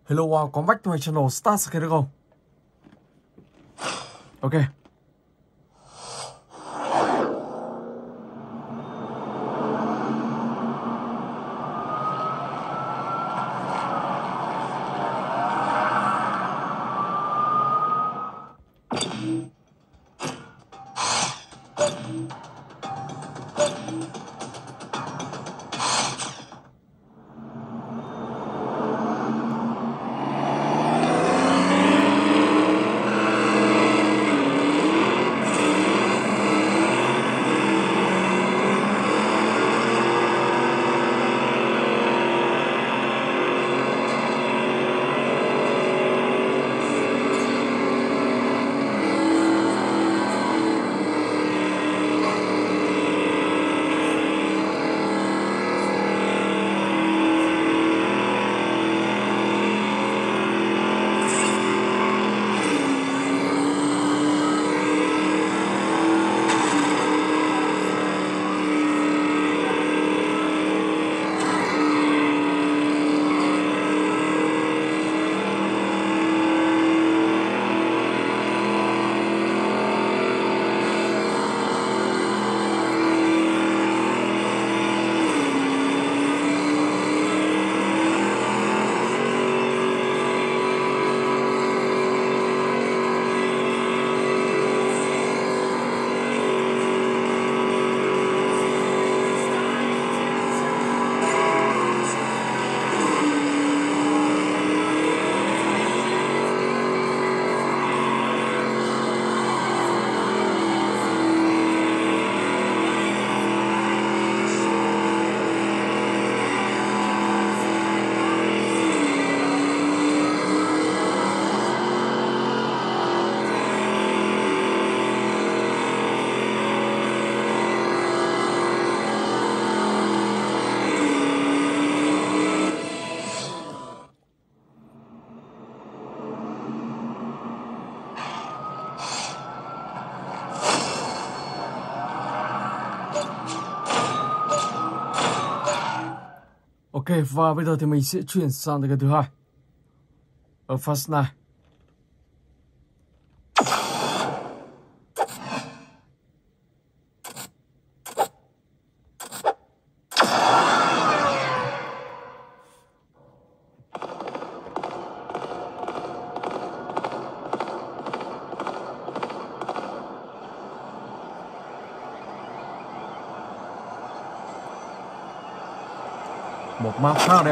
Hello, welcome back to my channel Start Skate được không? Ok. Ok, và bây giờ thì mình sẽ chuyển sang cái thứ hai ở Fast 9. Một map khá là đẹp.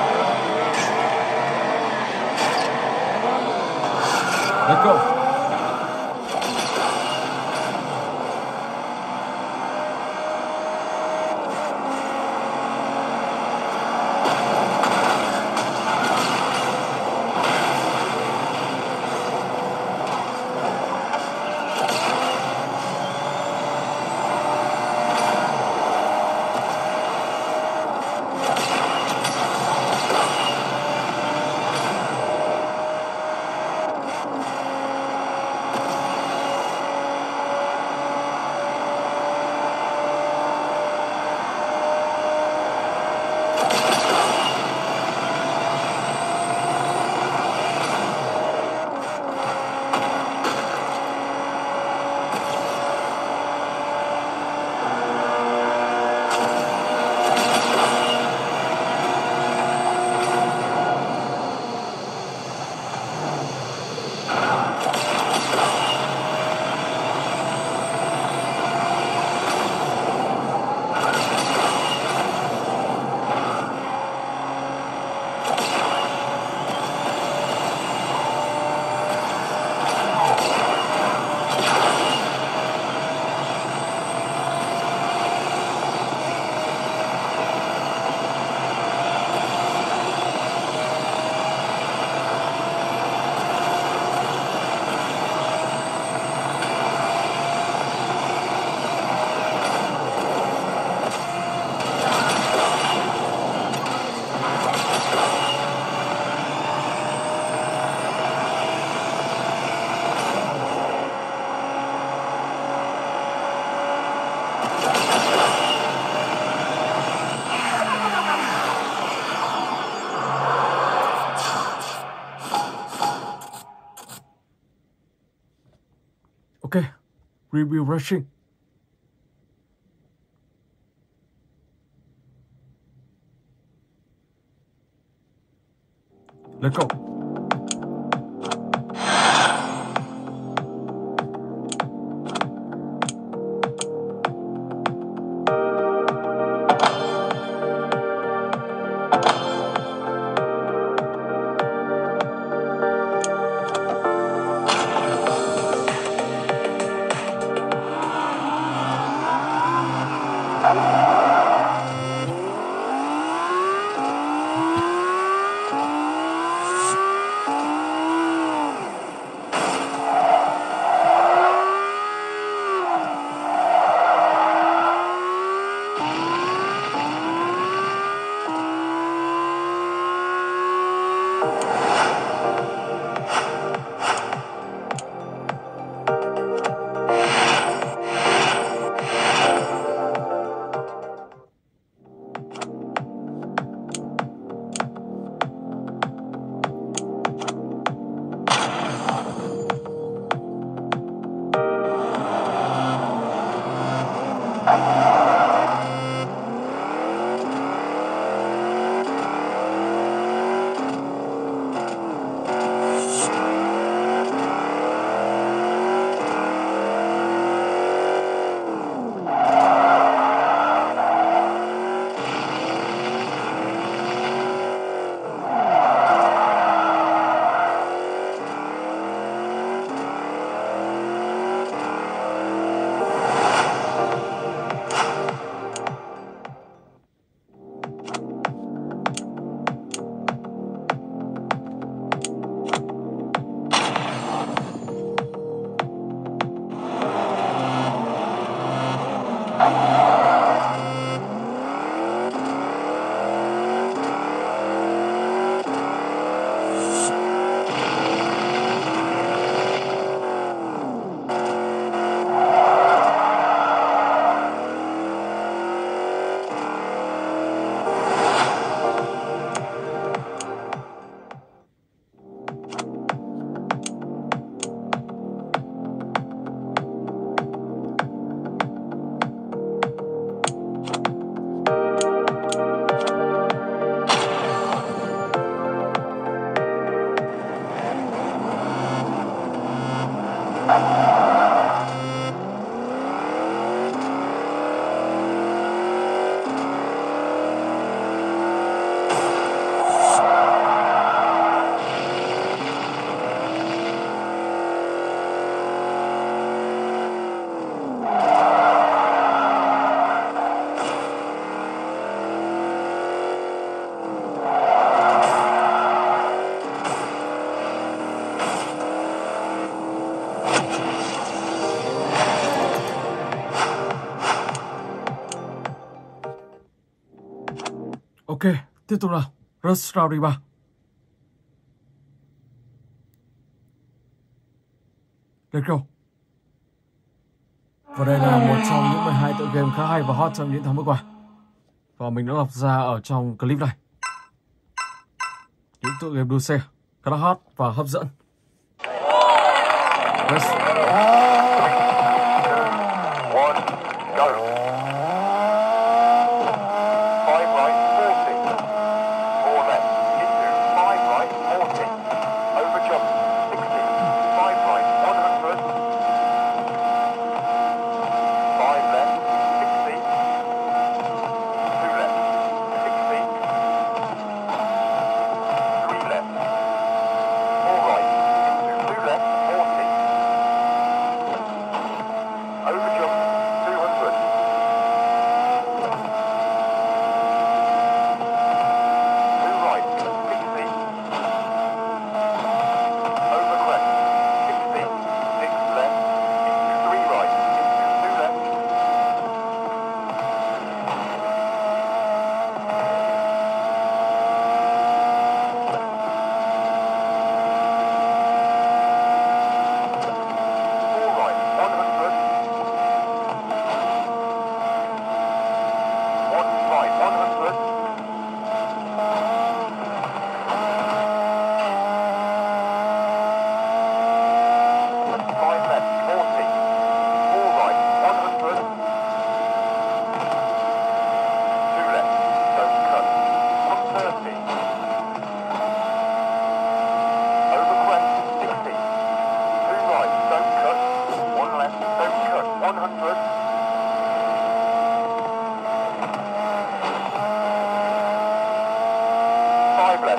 Let's go. Ok, review rushing. Let's go. Ok, tiếp tục nào. Rush Rowdy 3. Let's go. Và đây là một trong những 12 tựa game khá hay và hot trong những tháng vừa qua. Và mình đã lọc ra ở trong clip này. Những tựa game đua xe khá là hot và hấp dẫn.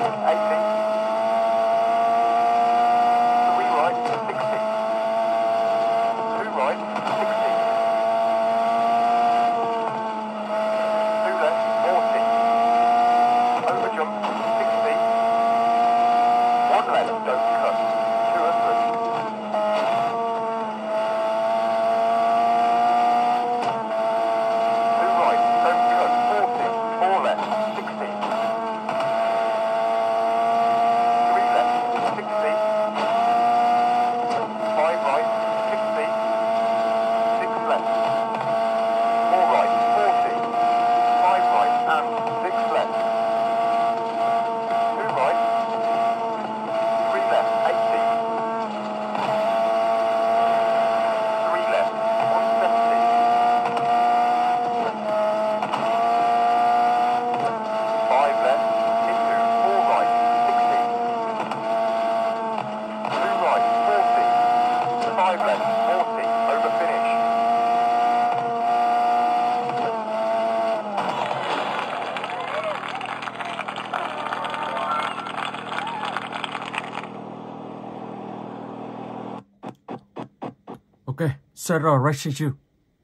Ok, Sarah Racing Shoe.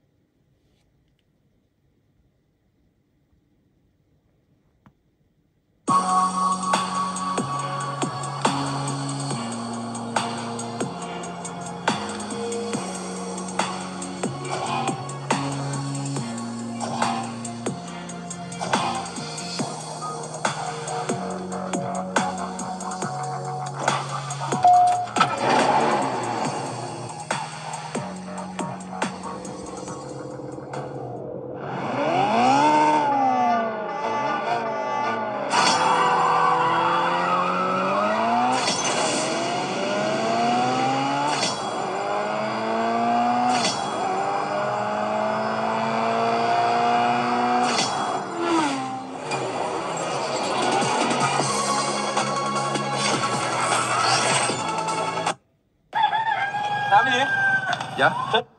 Làm gì? Dạ.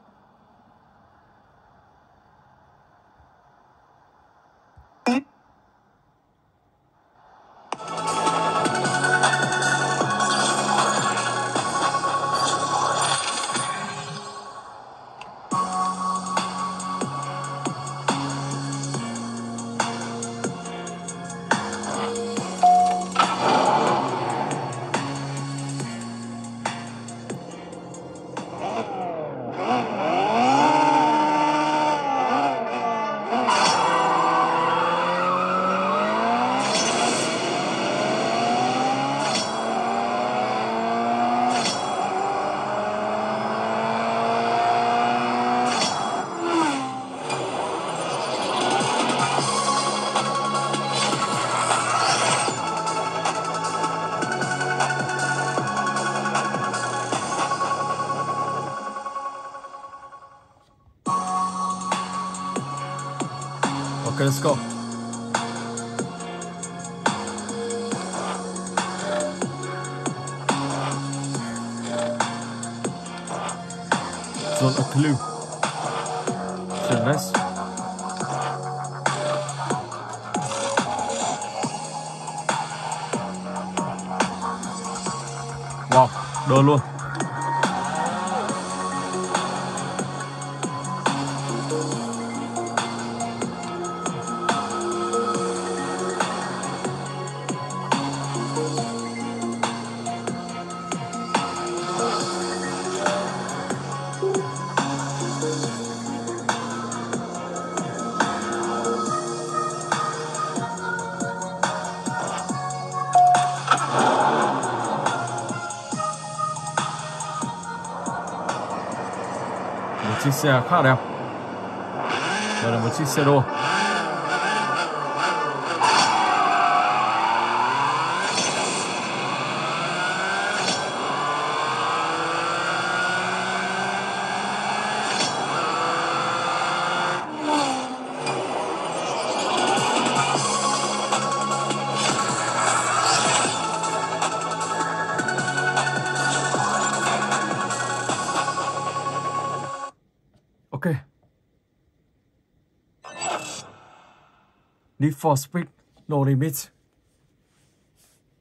Okay, let's go. Zone a clue. Turn left. Wow, đơ luôn. Một chiếc xe khá đẹp. Đây là một chiếc xe đua. Ok. Need for Speed No Limits.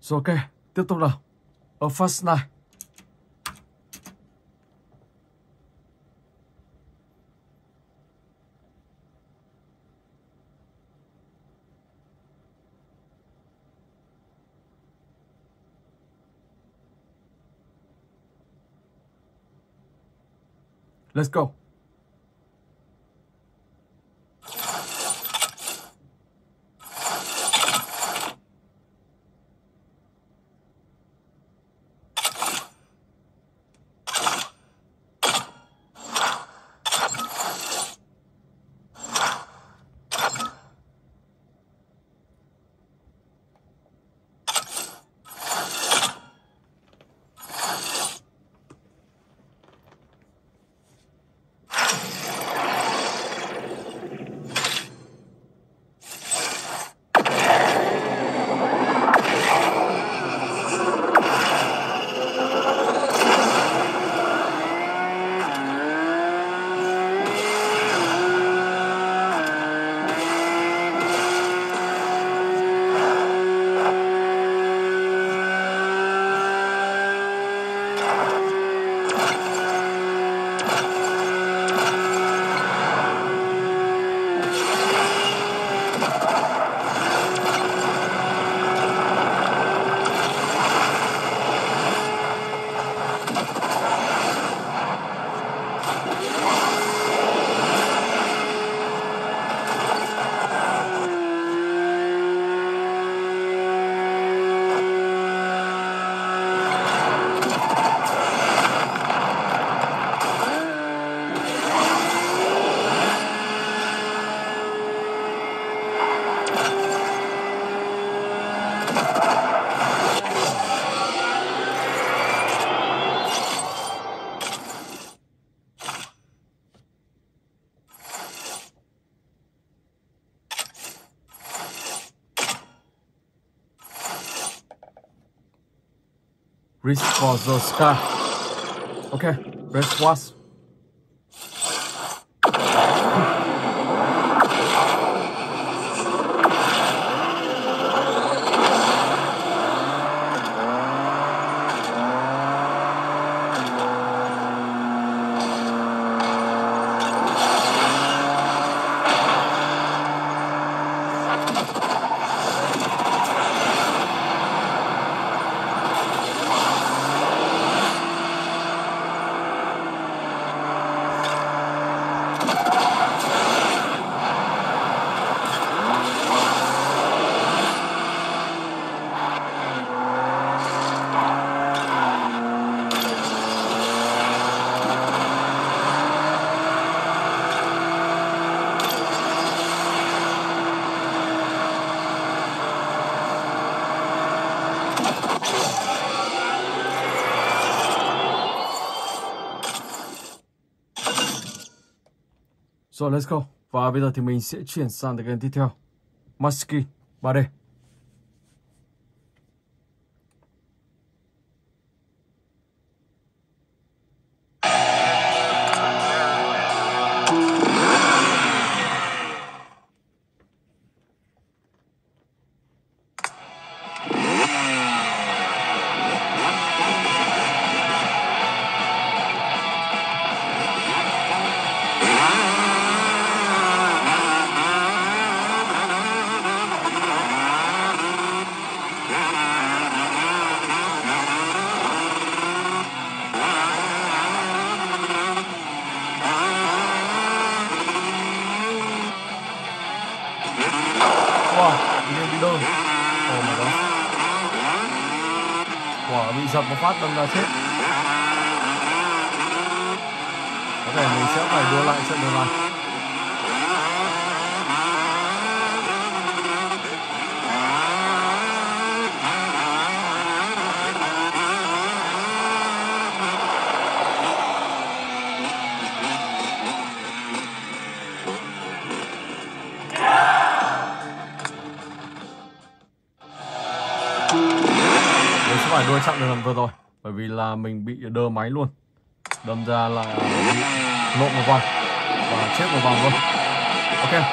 Rồi ok, tiếp tục nào. Ở Fast 9. Let's go. Reach for the sky. Okay, let's watch. Rồi let's go. Và bây giờ thì mình sẽ chuyển sang tựa game tiếp theo. Musky 3D. Wow, game đi đơn. Oh my god. Wow, bị giật một phát đâm ra chết. Có thể mình sẽ phải đua lại trận đấu này. Phải đua chặng đường vừa rồi bởi vì là mình bị đơ máy luôn, đâm ra là bị lộn một vòng và chết một vòng luôn. Ok.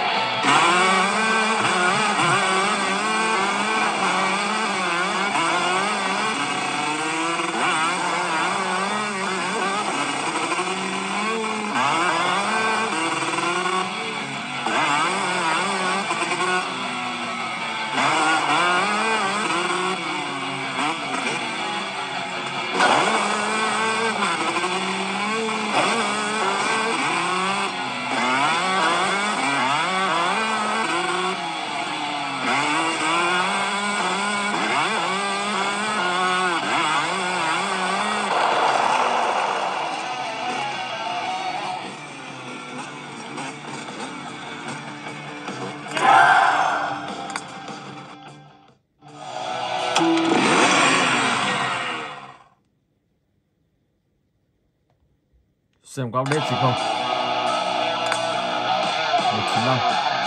Xem có update gì không. 195.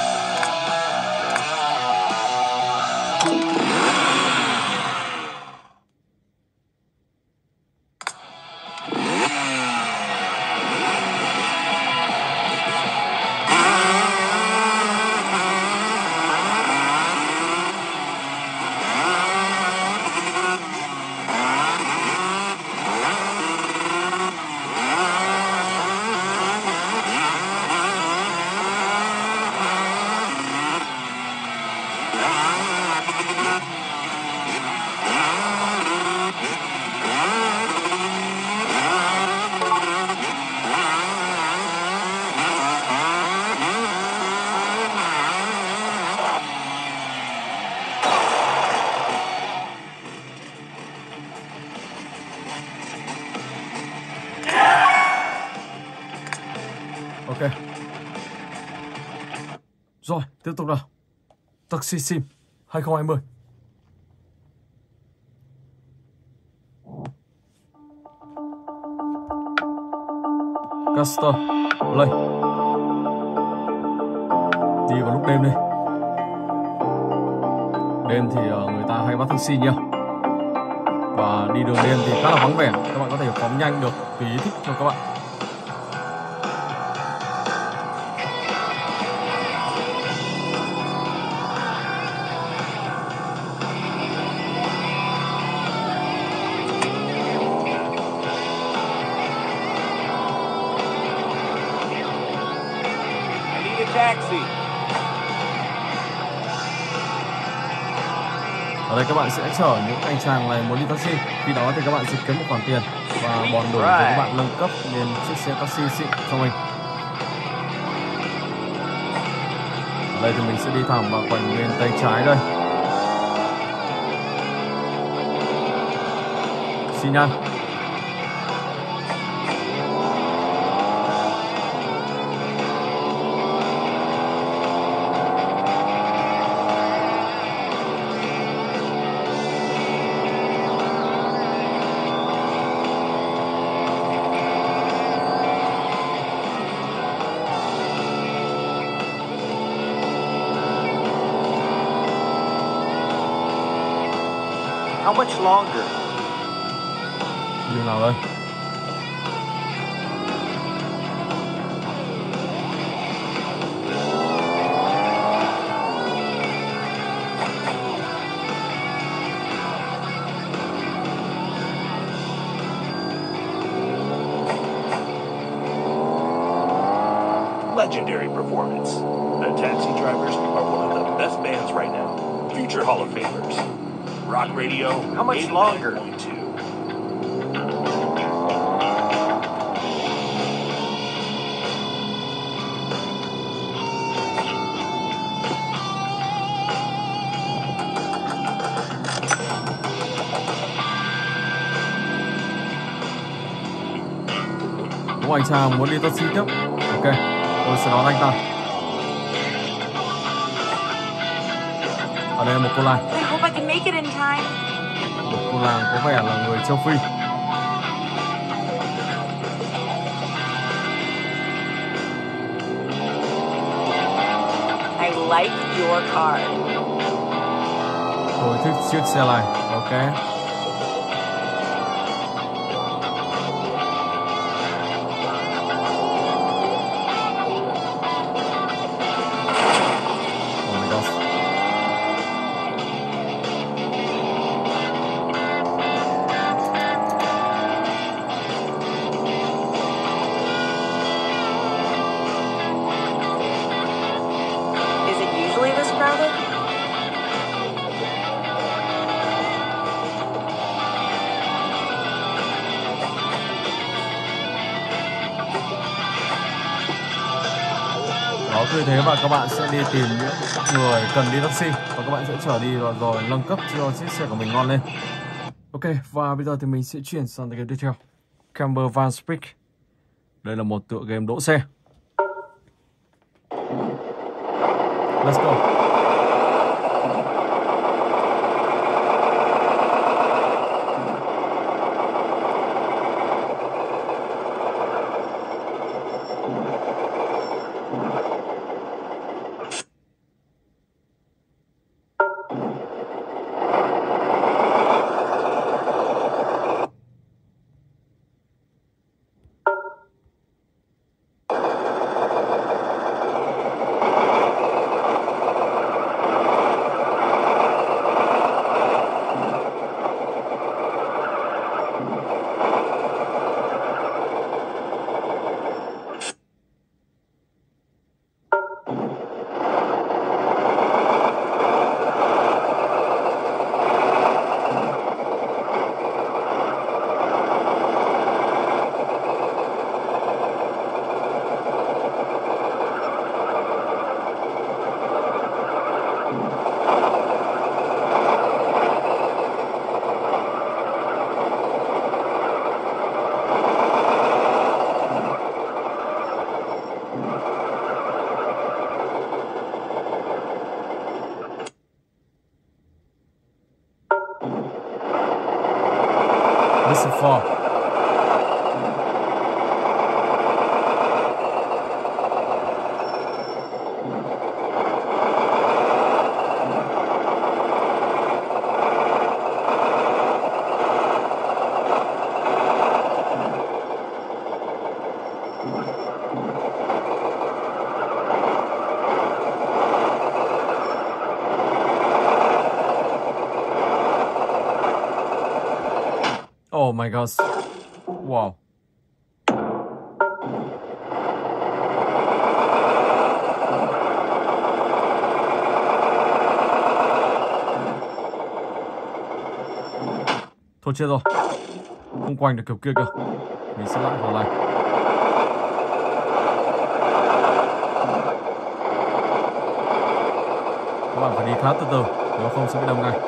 Ok. Rồi, tiếp tục nào. Taxi Sim 2020. Caster Play. Đi vào lúc đêm đi. Đêm thì người ta hay bắt taxi nhiều. Và đi đường đêm thì khá là vắng vẻ. Các bạn có thể phóng nhanh được tùy ý thích cho các bạn. Taxi. Ở đây các bạn sẽ chở những anh chàng này muốn đi taxi. Khi đó thì các bạn sẽ kiếm một khoản tiền và bòn đổi cho các bạn nâng cấp lên chiếc xe taxi xịn cho mình. Ở đây thì mình sẽ đi thẳng vào khoảnh bên tay trái đây. Xi nhan. How much longer? Đường nào đây? Legendary performance. The Taxi Drivers are one of the best bands right now. Future Hall of Famers. Rock Radio. How much longer? 89.2. Có anh chàng muốn đi taxi tiếp. Ok, tôi sẽ đón anh ta. Ở đây là một cô làng. I hope I can make it in time. Một cô làng có vẻ là người châu Phi. I like your car. Tôi thích chiếc xe này. Ok. cứ thế và các bạn sẽ đi tìm những người cần đi taxi và các bạn sẽ chở đi và rồi nâng cấp cho chiếc xe của mình ngon lên. Ok, và bây giờ thì mình sẽ chuyển sang game tiếp theo, Camper Van Spijk. Đây là một tựa game đỗ xe. Let's go. Listen for. Oh my gosh. Wow. Thôi chết rồi. Không quanh được kiểu kia kìa. Mình sẽ lại vào này. Các bạn phải đi khá từ từ, nếu không sẽ bị đâm ngay.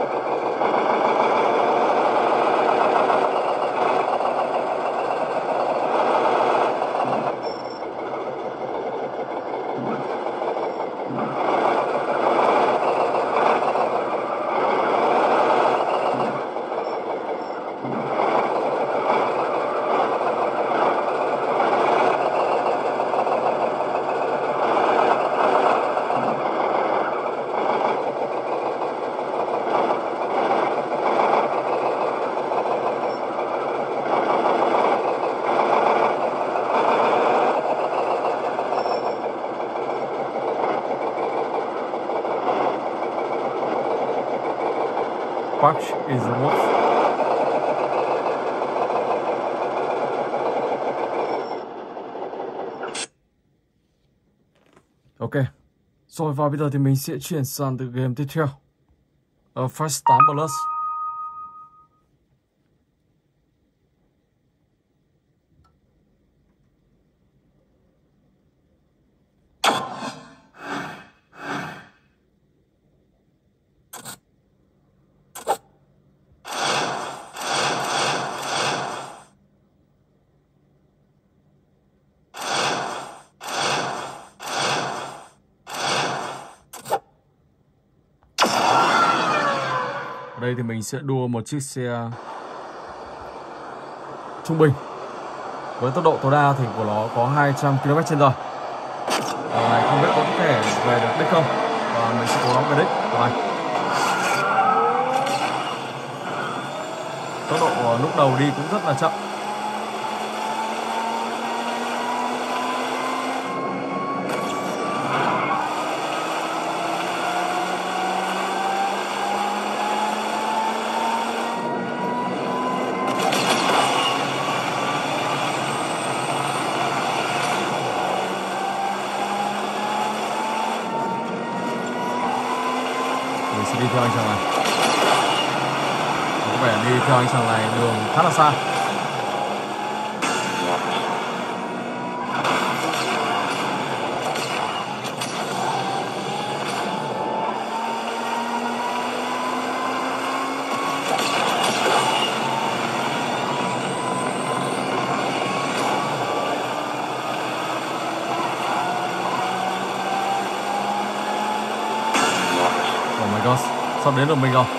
Patch is removed. Ok. Rồi và bây giờ thì mình sẽ chuyển sang từ game tiếp theo. Fast 8 Plus. Ở đây thì mình sẽ đua một chiếc xe trung bình với tốc độ tối đa thì của nó có 200 km/h. Điều này không biết có thể về được đích không, và mình sẽ cố gắng về đích. Rồi. Tốc độ lúc đầu đi cũng rất là chậm. Đi theo anh chàng này. Có vẻ đi theo anh chàng này đường khá là xa. Sắp đến được mình rồi.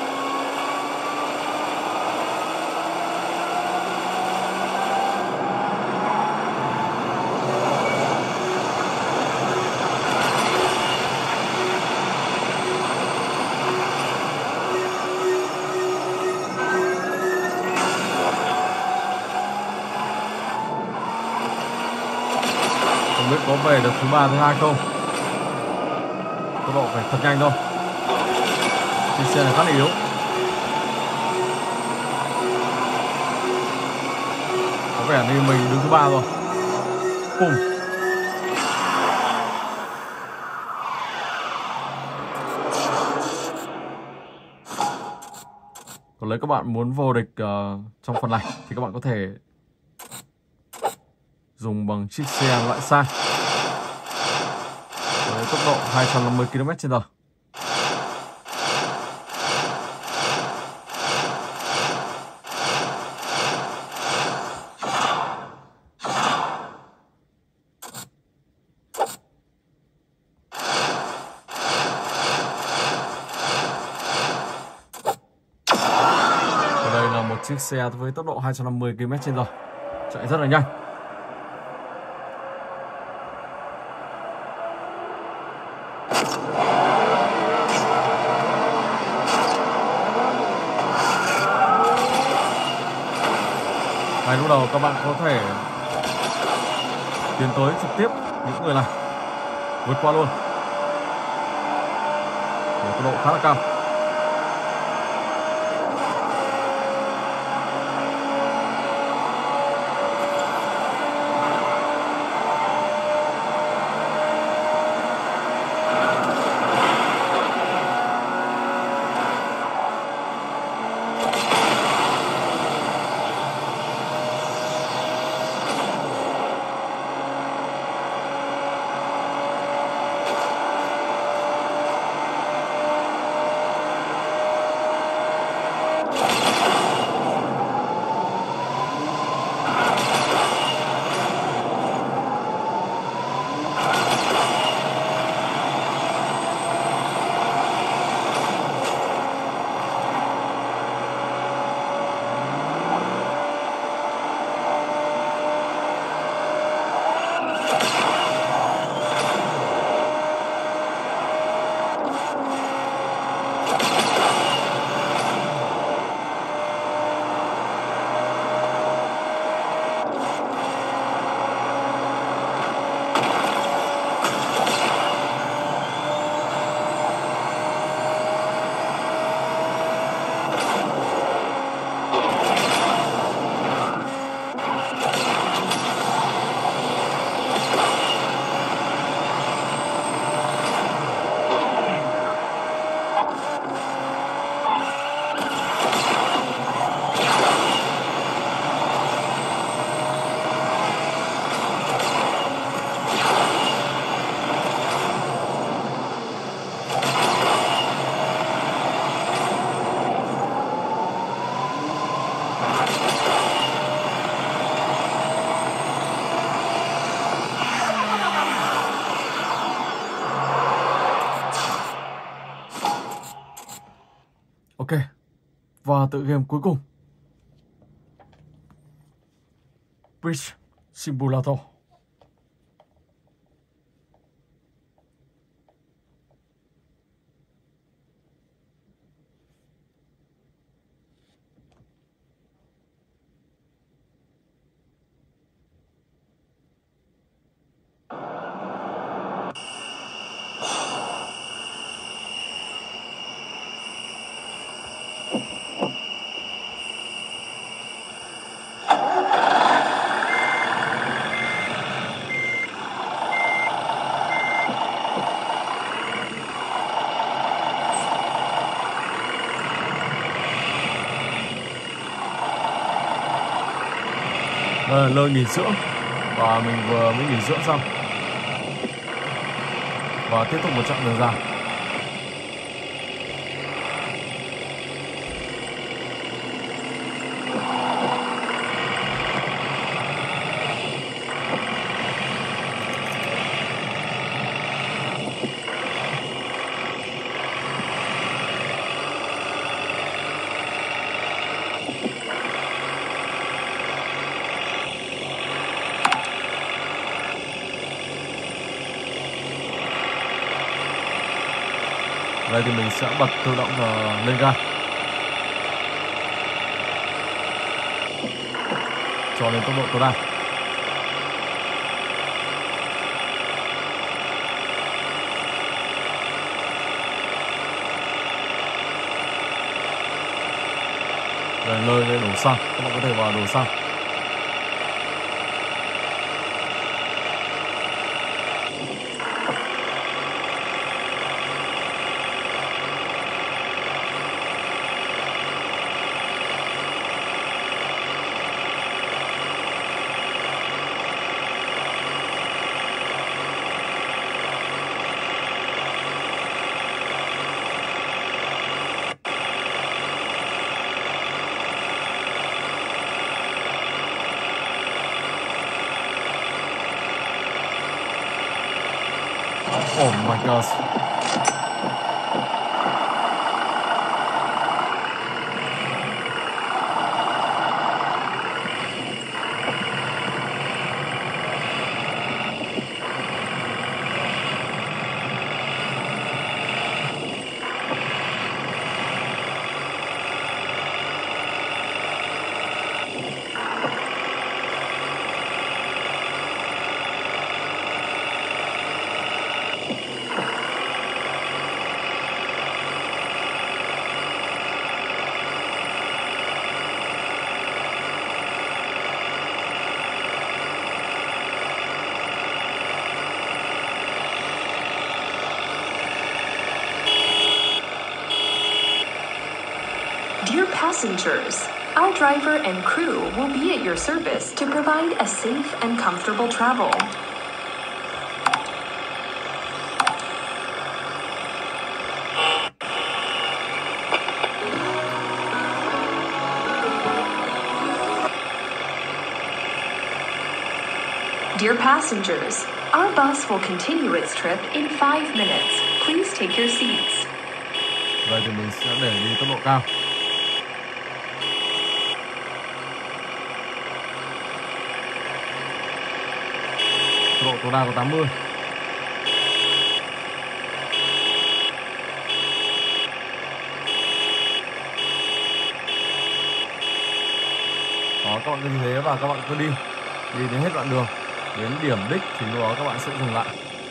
Không biết có về được thứ 3, thứ 2 không. Tốc độ phải thật nhanh thôi. Chiếc xe này khá là yếu. Có vẻ như mình đứng thứ 3 rồi. Cùng. Còn nếu các bạn muốn vô địch trong phần này thì các bạn có thể dùng bằng chiếc xe loại sang với tốc độ 250 km/h. Đây là một chiếc xe với tốc độ 250 km/h, chạy rất là nhanh. Ngay lúc đầu các bạn có thể tiến tới trực tiếp những người này, vượt qua luôn. Với tốc độ khá là cao. Ok, và tựa game cuối cùng, Bridge Simulator. Nơi nghỉ dưỡng, và mình vừa mới nghỉ dưỡng xong và tiếp tục một chặng đường dài. Đây thì mình sẽ bật tự động lên ga cho lên tốc độ tối đa. Đây, nơi đây đổ xăng, các bạn có thể vào đổ xăng. Oh my gosh. Dear passengers, our driver and crew will be at your service to provide a safe and comfortable travel. Dear passengers, our bus will continue its trip in 5 minutes. Please take your seats. Đây thì mình sẽ để đi tốc độ cao. Tốc độ tối đa có 80. Đó, các bạn cứ như thế và các bạn cứ đi đến hết đoạn đường, đến điểm đích thì lúc đó các bạn sẽ dừng lại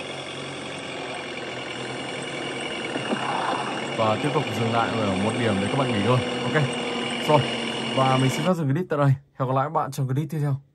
và tiếp tục dừng lại ở một điểm để các bạn nghỉ ngơi. Ok, rồi, và mình xin phép dừng clip tại đây. Hẹn gặp lại các bạn trong clip tiếp theo.